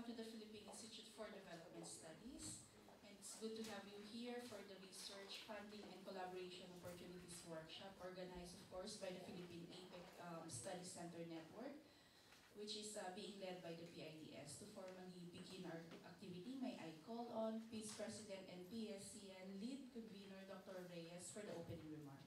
welcome to the Philippine Institute for Development Studies. And it's good to have you here for the Research, Funding, and Collaboration Opportunities Workshop, organized, of course, by the Philippine APEC Study Center Network, which is being led by the PIDS. To formally begin our activity, may I call on PIDS President and PASCN Lead Convener, Dr. Reyes, for the opening remarks.